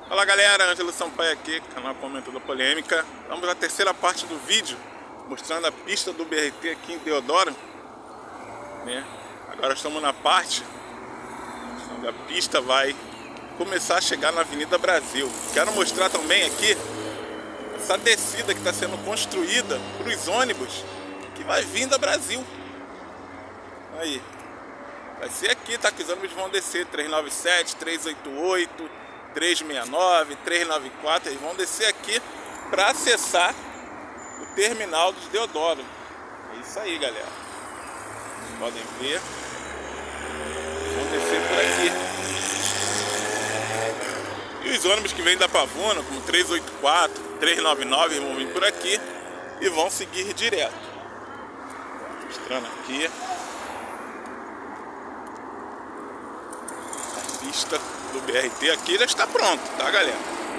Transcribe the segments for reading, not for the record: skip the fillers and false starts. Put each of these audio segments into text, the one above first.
Fala galera, Ângelo Sampaio aqui, canal Comentador Polêmica. Vamos à terceira parte do vídeo, mostrando a pista do BRT aqui em Deodoro, né? Agora estamos na parte onde a pista vai começar a chegar na Avenida Brasil. Quero mostrar também aqui essa descida que está sendo construída para os ônibus que vai vir da Brasil. Aí, vai ser aqui, tá? Que os ônibus vão descer 397, 388, 369, 394, eles vão descer aqui para acessar o terminal de Deodoro. É isso aí, galera. Vocês podem ver. Eles vão descer por aqui. E os ônibus que vêm da Pavuna, como 384, 399, vão vir por aqui e vão seguir direto. Mostrando aqui a pista do BRT aqui já está pronto, tá galera?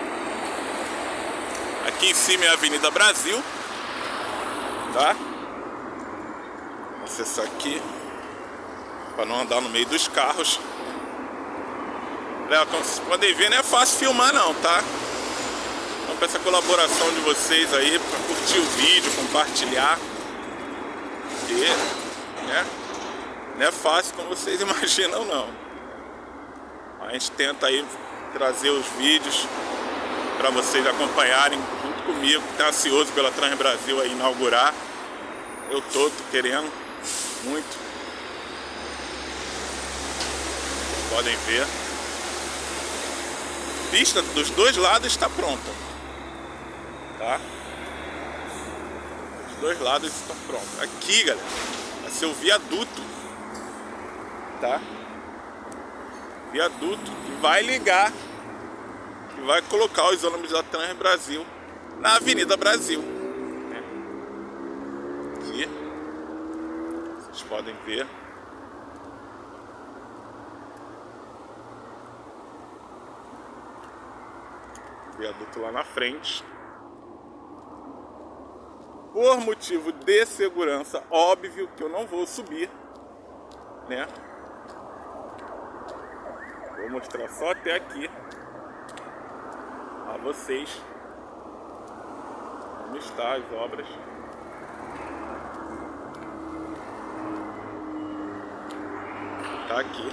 Aqui em cima é a Avenida Brasil, tá? Vou acessar aqui para não andar no meio dos carros. Galera, como vocês podem ver, não é fácil filmar não, tá? Então peço a colaboração de vocês aí para curtir o vídeo, compartilhar, porque, né, não é fácil como vocês imaginam não. A gente tenta aí trazer os vídeos para vocês acompanharem junto comigo, que tá ansioso pela Transbrasil aí inaugurar. Eu tô querendo muito. Vocês podem ver. A pista dos dois lados está pronta, tá? Os dois lados estão prontos. Aqui, galera, vai ser o viaduto, tá? Viaduto que vai ligar, que vai colocar os ônibus da Transbrasil na Avenida Brasil, né? Aqui vocês podem ver o viaduto lá na frente. Por motivo de segurança, óbvio que eu não vou subir, né? Vou mostrar só até aqui a vocês como está as obras. Tá aqui.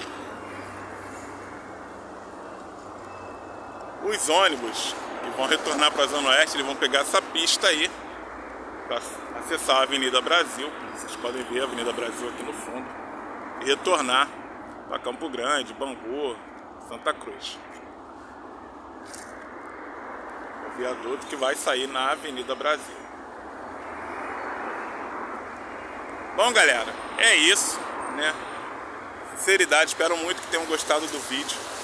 Os ônibus que vão retornar para a Zona Oeste, eles vão pegar essa pista aí para acessar a Avenida Brasil. Vocês podem ver a Avenida Brasil aqui no fundo e retornar para Campo Grande, Bangu, Santa Cruz. O viaduto que vai sair na Avenida Brasil. Bom, galera, é isso, né? Sinceridade, espero muito que tenham gostado do vídeo.